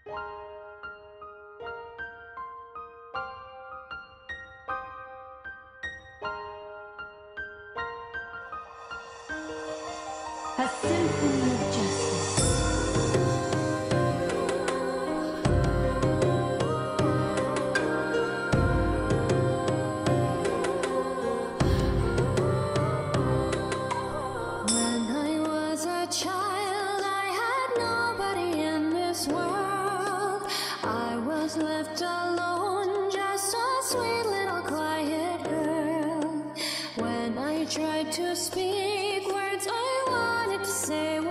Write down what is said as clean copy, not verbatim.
A symphony of justice. When I was a child, I had nobody in this world. I was left alone, just a sweet little quiet girl. When I tried to speak words I wanted to say